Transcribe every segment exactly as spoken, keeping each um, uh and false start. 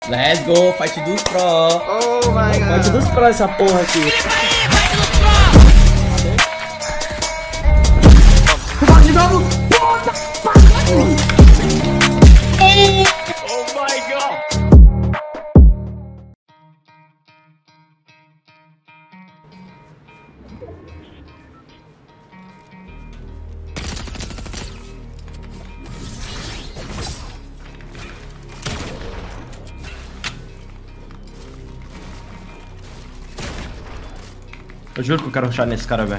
Let's go, fight dos pro. Oh my god. Fight dos pro essa porra aqui. Vai de novo. Oh my god. Eu juro que eu quero rushar nesse cara, velho.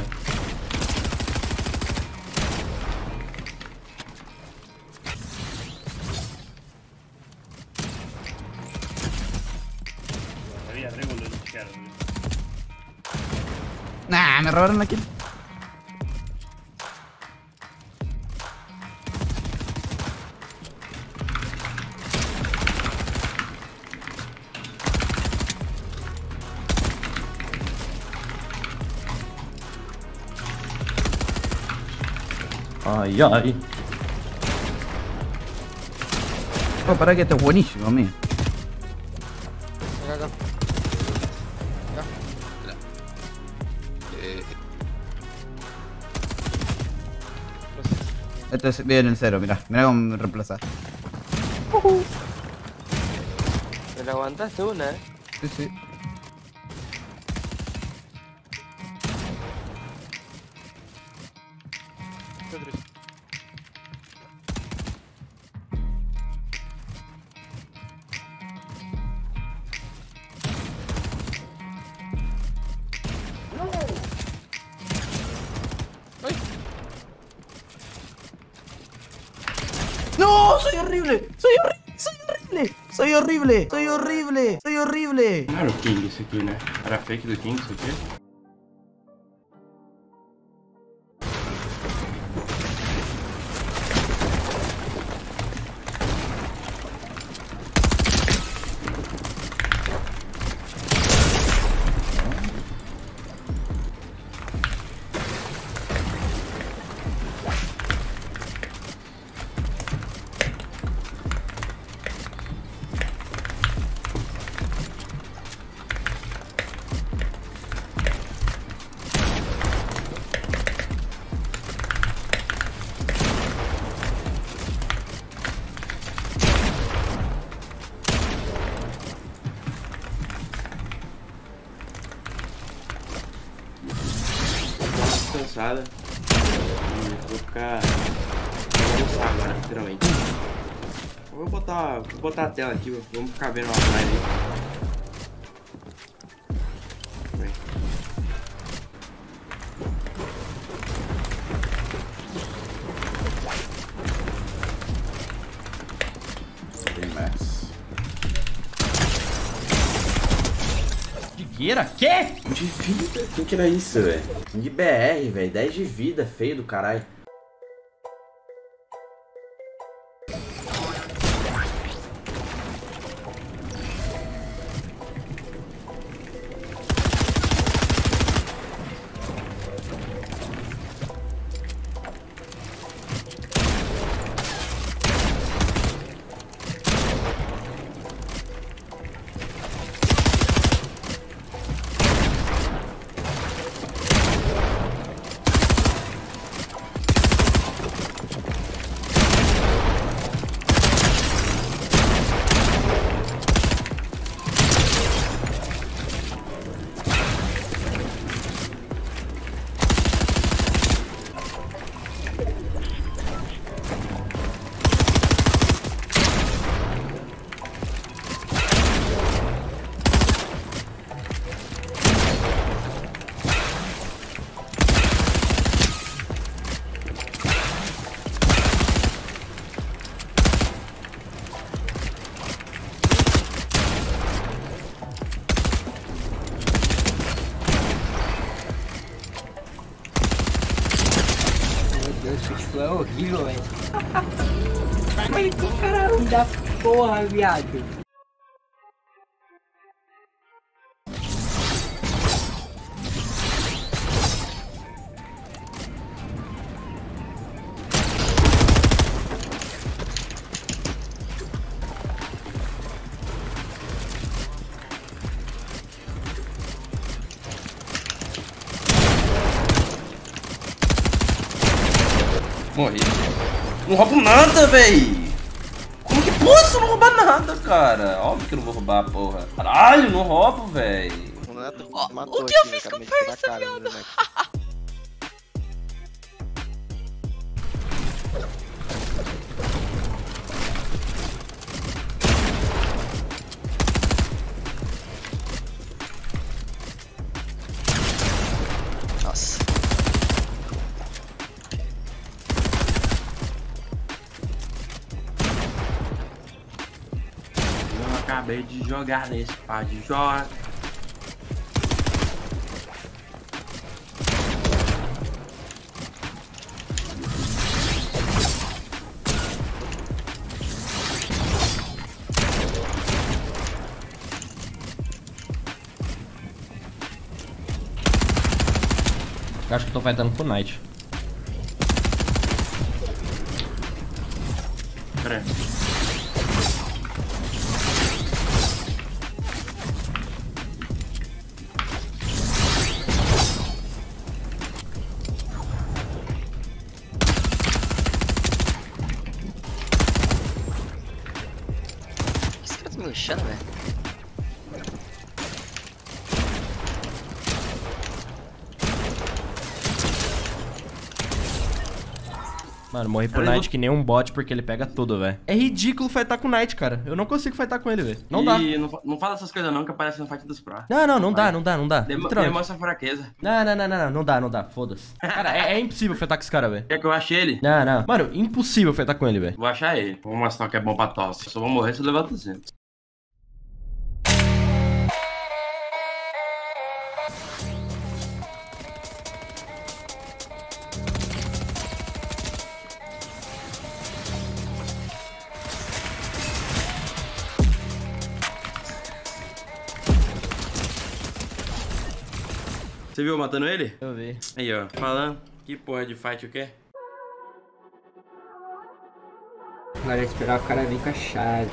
Nah, me robaron la kill. Ay, ay. Oh, para que este es buenísimo, mío. Acá, acá. Acá. Mira. Eh, Este es bien el cero, mirá. Mirá cómo me reemplaza. me la aguantaste una, eh. Sí, sí. ¡No! ¡Soy horrible! ¡Soy horrible! ¡Soy horrible! ¡Soy horrible! ¡Soy horrible! ¡Soy horrible! Não era o King isso aqui, né? Era fake do King isso aqui? Cansada. E vou ficar. Vou almoçar agora, literalmente. Eu vou botar. Vou botar a tela aqui, vamos ficar vendo uma live aí. Tem mais. Digueira? Quê? De vida? Quem que era isso, velho? De B R, velho. dez de vida, feio do caralho. Isso é horrível, velho. Mas que caralho da porra, viado. Morri. Não roubo nada, véi. Como que pode eu não roubar nada, cara? Óbvio que eu não vou roubar, porra. Caralho, não roubo, véi. O Neto Ó, matou o que eu aqui, fiz né, com cara, me força, na cara, viado? né, Neto? Nossa. Eu acabei de jogar nesse par de joga. Eu acho que eu tô fightando com o Knight. Pera aí. Esse cara tá me rushando, velho. Mano, morri pro Cara, Knight eu- que nem um bot porque ele pega tudo, velho. É ridículo fightar com o Knight, cara. Eu não consigo fightar com ele, velho. Não dá. E não, fa- não fala essas coisas não, que aparece no fight dos pro. Não, não, não dá, Vai. não dá, não dá. Demo- Literalmente. Demonstra fraqueza. Não, não, não, não, não, não dá, não dá. Foda-se. Cara, é, é impossível fightar com esse cara, velho. Quer que eu ache ele? Não, não. Mano, impossível fightar com ele, velho. Vou achar ele. Vou mostrar o que é bom pra tosse. Eu só vou morrer se eu levar duzentos. Você viu eu matando ele? Deixa eu ver. Aí, ó. Falando. Que porra de fight o quê? Agora é esperar o cara vir com a chave.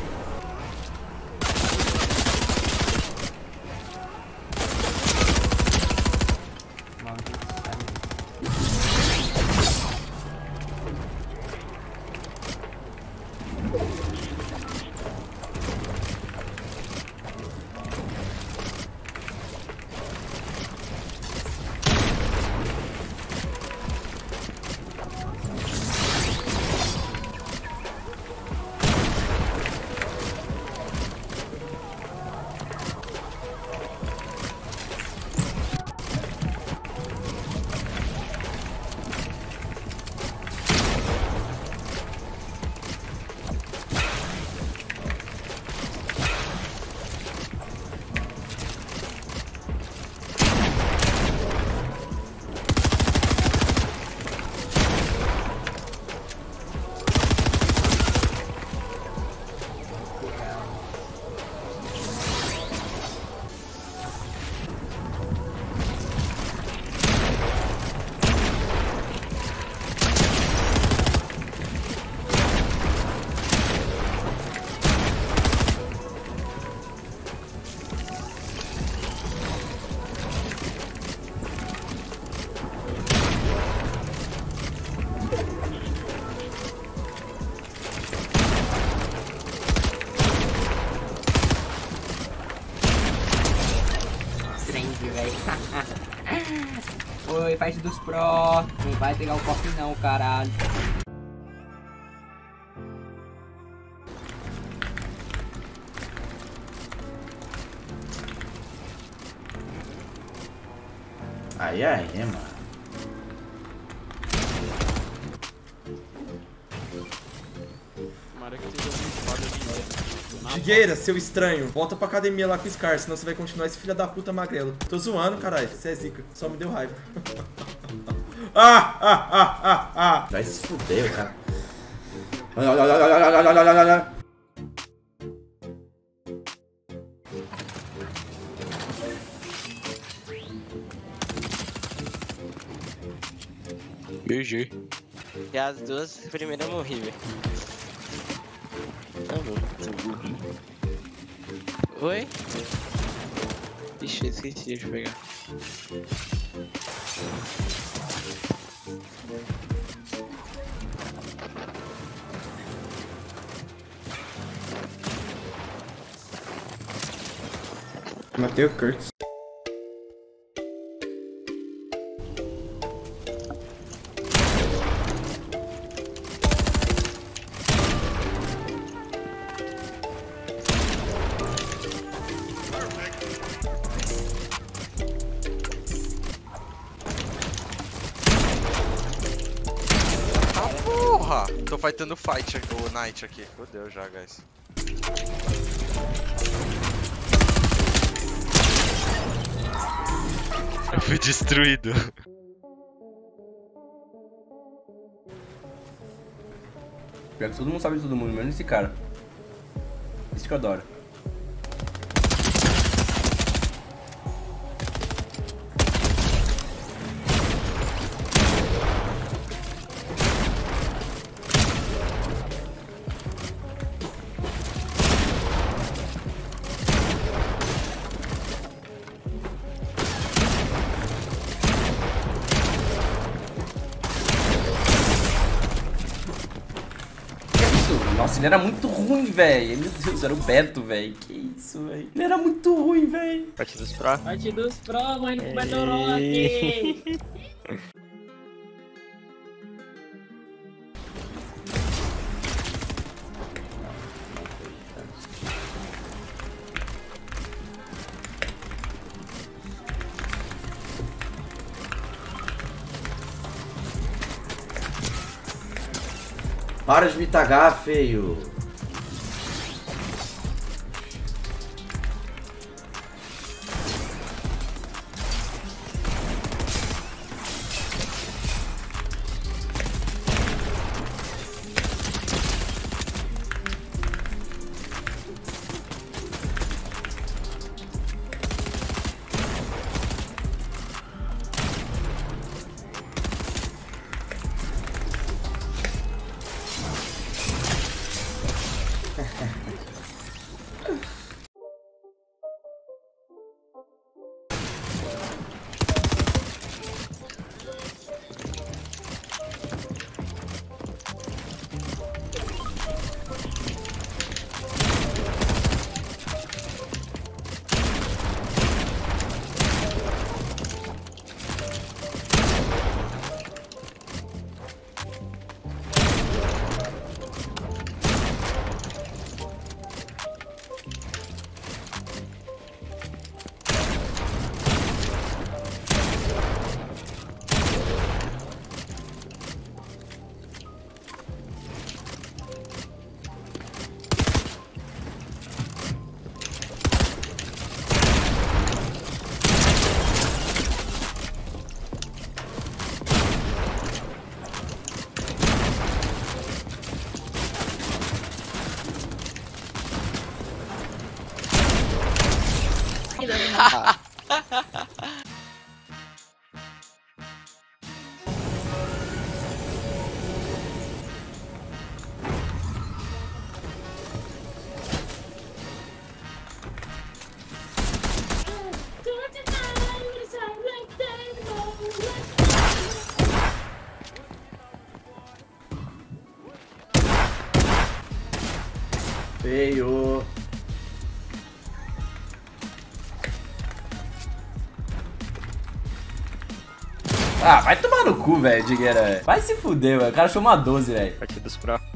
Strange, velho. Oi, fight dos pro. Não vai pegar o cofre não, caralho. Aí, aí, mano. Tomara que seja muito foda de ver. Figueira, seu estranho, volta pra academia lá com o Scar, senão você vai continuar esse filho da puta magrelo. Tô zoando, caralho, você é zica, só me deu raiva. ah, ah, ah, ah, ah. Vai se fuder, cara. Olha, olha, olha, olha, olha, olha, olha, olha. G G. E as duas primeiras eu morri, velho. Tá bom. Oi? Ixi, eu esqueci de pegar. Matei o Kurtz. Porra! Tô fightando fight aqui, o Knight aqui. Fodeu já, guys. Eu fui destruído. Pior que todo mundo sabe de todo mundo, menos esse cara. Esse que eu adoro. Nossa, ele era muito ruim, velho. Meu Deus, era o Beto, velho. Que isso, velho. Ele era muito ruim, velho. Partidos Pro. Partidos Pro, mano, com Bedorock. Para de me tagar, feio. Feio. Ah, vai tomar no cu, velho, Digueira. Vai se fuder, velho. O cara achou uma doze, velho. Partidos Pro.